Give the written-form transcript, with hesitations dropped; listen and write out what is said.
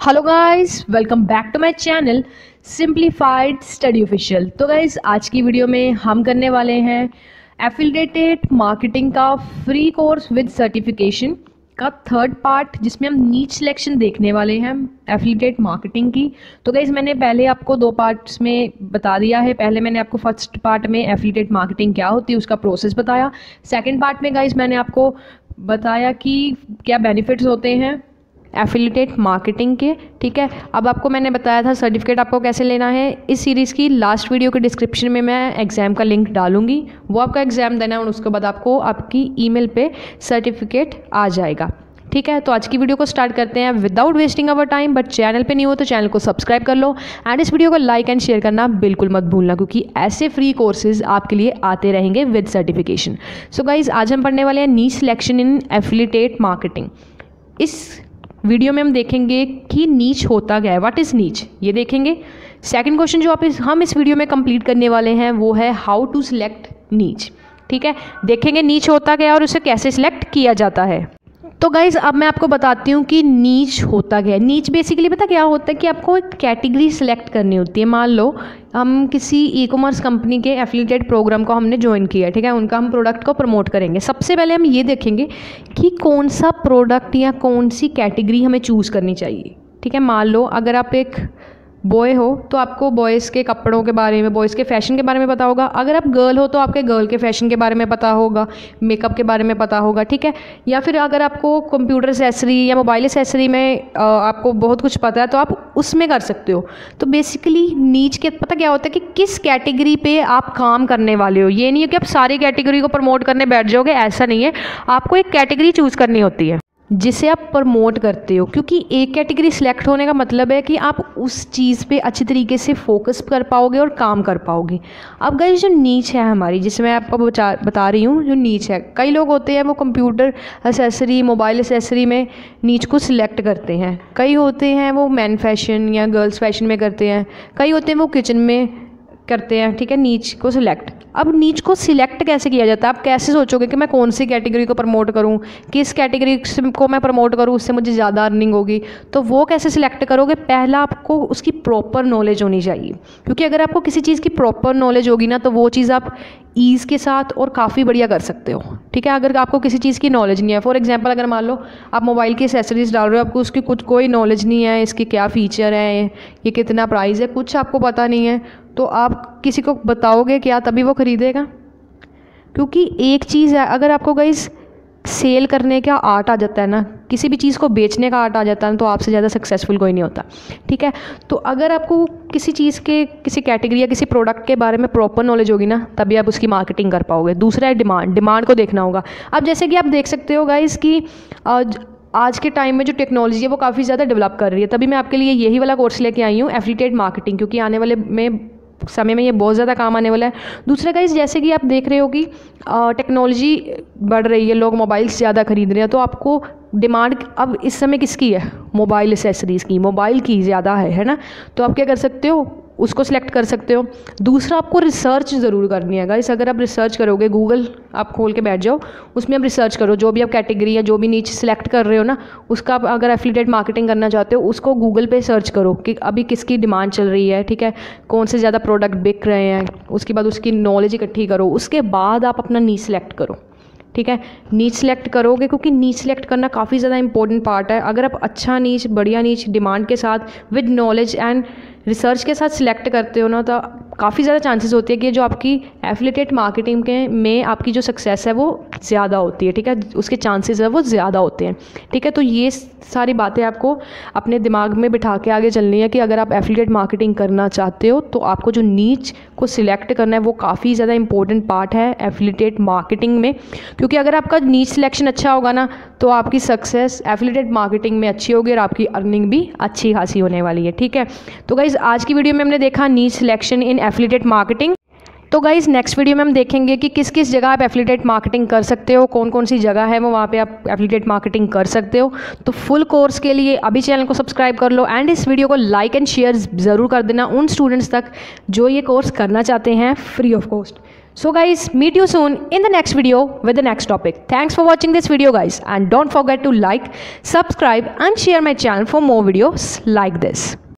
Hello guys, welcome back to my channel simplified study official. तो guys आज की video में हम करने वाले हैं एफिलिएटेड मार्केटिंग का फ्री कोर्स विद सर्टिफिकेशन का थर्ड पार्ट, जिसमें हम नीच सिलेक्शन देखने वाले हैं एफिलिएटेड मार्केटिंग की। तो गाइस मैंने पहले आपको दो पार्ट्स में बता दिया है। पहले मैंने आपको फर्स्ट पार्ट में एफिलिएटेड मार्केटिंग क्या होती है उसका प्रोसेस बताया। सेकेंड पार्ट में गाइस मैंने आपको बताया कि क्या बेनिफिट्स होते हैं एफिलिएटेड मार्केटिंग के। ठीक है, अब आपको मैंने बताया था सर्टिफिकेट आपको कैसे लेना है। इस सीरीज़ की लास्ट वीडियो के डिस्क्रिप्शन में मैं एग्ज़ाम का लिंक डालूंगी, वो आपका एग्ज़ाम देना है और उसके बाद आपको आपकी ईमेल पे सर्टिफिकेट आ जाएगा। ठीक है, तो आज की वीडियो को स्टार्ट करते हैं without wasting our time. But channel पे नहीं हो तो चैनल को सब्सक्राइब कर लो एंड इस वीडियो को लाइक एंड शेयर करना बिल्कुल मत भूलना, क्योंकि ऐसे फ्री कोर्सेज आपके लिए आते रहेंगे विद सर्टिफिकेशन। सो गाइज आज हम पढ़ने वाले हैं niche selection in affiliated marketing. इस वीडियो में हम देखेंगे कि नीच होता क्या है, व्हाट इज़ नीच, ये देखेंगे। सेकंड क्वेश्चन जो हम इस वीडियो में कंप्लीट करने वाले हैं वो है हाउ टू सिलेक्ट नीच। ठीक है, देखेंगे नीच होता क्या है और उसे कैसे सिलेक्ट किया जाता है। तो गाइज अब मैं आपको बताती हूँ कि नीच होता क्या है। नीच बेसिकली पता क्या होता है कि आपको एक कैटेगरी सिलेक्ट करनी होती है। मान लो हम किसी ई कॉमर्स कंपनी के एफिलिएटेड प्रोग्राम को हमने ज्वाइन किया, ठीक है, उनका हम प्रोडक्ट को प्रमोट करेंगे। सबसे पहले हम ये देखेंगे कि कौन सा प्रोडक्ट या कौन सी कैटेगरी हमें चूज़ करनी चाहिए। ठीक है, मान लो अगर आप एक बॉय हो तो आपको बॉयज़ के कपड़ों के बारे में, बॉयज़ के फैशन के बारे में पता होगा। अगर आप गर्ल हो तो आपके गर्ल के फैशन के बारे में पता होगा, मेकअप के बारे में पता होगा। ठीक है, या फिर अगर आपको कंप्यूटर एसेसरी या मोबाइल एसेसरी में आपको बहुत कुछ पता है तो आप उसमें कर सकते हो। तो बेसिकली नीच के पता क्या होता है कि किस कैटेगरी पे आप काम करने वाले हो। ये नहीं है कि आप सारी कैटेगरी को प्रमोट करने बैठ जाओगे, ऐसा नहीं है। आपको एक कैटेगरी चूज़ करनी होती है जिसे आप प्रमोट करते हो, क्योंकि एक कैटेगरी सिलेक्ट होने का मतलब है कि आप उस चीज़ पे अच्छी तरीके से फोकस कर पाओगे और काम कर पाओगे। अब गाइस जो नीच है हमारी, जिसे मैं आपको बता रही हूँ, जो नीच है, कई लोग होते हैं वो कंप्यूटर एसेसरी, मोबाइल एसेसरी में नीच को सिलेक्ट करते हैं। कई होते हैं वो मैन फैशन या गर्ल्स फैशन में करते हैं, कई होते हैं वो किचन में करते हैं। ठीक है, नीच को सिलेक्ट। अब नीच को सिलेक्ट कैसे किया जाता है, आप कैसे सोचोगे कि मैं कौन सी कैटेगरी को प्रमोट करूं, किस कैटेगरी को मैं प्रमोट करूं उससे मुझे ज़्यादा अर्निंग होगी। तो वो कैसे सिलेक्ट करोगे, पहला आपको उसकी प्रॉपर नॉलेज होनी चाहिए, क्योंकि अगर आपको किसी चीज़ की प्रॉपर नॉलेज होगी ना तो वो चीज़ आप ईज़ के साथ और काफ़ी बढ़िया कर सकते हो। ठीक है, अगर आपको किसी चीज़ की नॉलेज नहीं है, फॉर एग्जांपल अगर मान लो आप मोबाइल की एसेसरीज डाल रहे हो, आपको उसकी कुछ कोई नॉलेज नहीं है, इसके क्या फ़ीचर हैं, ये कितना प्राइस है, कुछ आपको पता नहीं है, तो आप किसी को बताओगे क्या, तभी वो ख़रीदेगा। क्योंकि एक चीज़ है, अगर आपको गाइस सेल करने का आर्ट आ जाता है ना, किसी भी चीज़ को बेचने का आर्ट आ जाता है ना, तो आपसे ज़्यादा सक्सेसफुल कोई नहीं होता। ठीक है, तो अगर आपको किसी चीज़ के, किसी कैटेगरी या किसी प्रोडक्ट के बारे में प्रॉपर नॉलेज होगी ना, तभी आप उसकी मार्केटिंग कर पाओगे। दूसरा है डिमांड को देखना होगा। अब जैसे कि आप देख सकते हो गाइस कि आज के टाइम में जो टेक्नोलॉजी है वो काफ़ी ज़्यादा डेवलप कर रही है, तभी मैं आपके लिए यही वाला कोर्स लेके आई हूँ एफिलिएटेड मार्केटिंग, क्योंकि आने वाले समय में ये बहुत ज़्यादा काम आने वाला है। दूसरा गाइस जैसे कि आप देख रहे हो कि टेक्नोलॉजी बढ़ रही है, लोग मोबाइल्स ज़्यादा खरीद रहे हैं, तो आपको डिमांड अब इस समय किसकी है, मोबाइल एसेसरीज़ की, मोबाइल की ज़्यादा है ना। तो आप क्या कर सकते हो, उसको सिलेक्ट कर सकते हो। दूसरा आपको रिसर्च ज़रूर करनी है गाइस। अगर आप रिसर्च करोगे, गूगल आप खोल के बैठ जाओ, उसमें आप रिसर्च करो, जो भी आप कैटेगरी या जो भी नीच सिलेक्ट कर रहे हो ना, उसका आप अगर एफिलिएटेड मार्केटिंग करना चाहते हो, उसको गूगल पे सर्च करो कि अभी किसकी डिमांड चल रही है। ठीक है, कौन से ज़्यादा प्रोडक्ट बिक रहे हैं, उसके बाद उसकी नॉलेज इकट्ठी करो, उसके बाद आप अपना नीच सिलेक्ट करो। ठीक है, नीच सिलेक्ट करोगे, क्योंकि नीच सिलेक्ट करना काफ़ी ज़्यादा इंपॉर्टेंट पार्ट है। अगर आप अच्छा नीच, बढ़िया नीच, डिमांड के साथ विद नॉलेज एंड रिसर्च के साथ सिलेक्ट करते हो ना, तो काफ़ी ज़्यादा चांसेस होती है कि जो आपकी एफिलिएटेड मार्केटिंग के में आपकी जो सक्सेस है वो ज़्यादा होती है। ठीक है, उसके चांसेस है वो ज़्यादा होते हैं। ठीक है, तो ये सारी बातें आपको अपने दिमाग में बिठा के आगे चलनी है कि अगर आप एफिलिएटेड मार्केटिंग करना चाहते हो तो आपको जो नीच को सिलेक्ट करना है वो काफ़ी ज़्यादा इंपॉर्टेंट पार्ट है एफिलिएटेड मार्केटिंग में। क्योंकि अगर आपका नीच सिलेक्शन अच्छा होगा ना तो आपकी सक्सेस एफिलिएटेड मार्केटिंग में अच्छी होगी और आपकी अर्निंग भी अच्छी खासी होने वाली है। ठीक है, तो गाइज आज की वीडियो में हमने देखा niche selection in affiliated marketing. तो गाइज नेक्स्ट वीडियो में हम देखेंगे कि किस किस जगह आप एफिलिएटेड मार्केटिंग कर सकते हो, कौन कौन सी जगह है वो वहाँ पे आप एफिलिएटेड मार्केटिंग कर सकते हो। तो फुल कोर्स के लिए अभी चैनल को सब्सक्राइब कर लो एंड इस वीडियो को लाइक एंड शेयर ज़रूर कर देना उन स्टूडेंट्स तक जो ये कोर्स करना चाहते हैं free of cost. So guys, meet you soon in the next video with the next topic. Thanks for watching this video guys, and don't forget to like, subscribe and share my channel for more videos like this.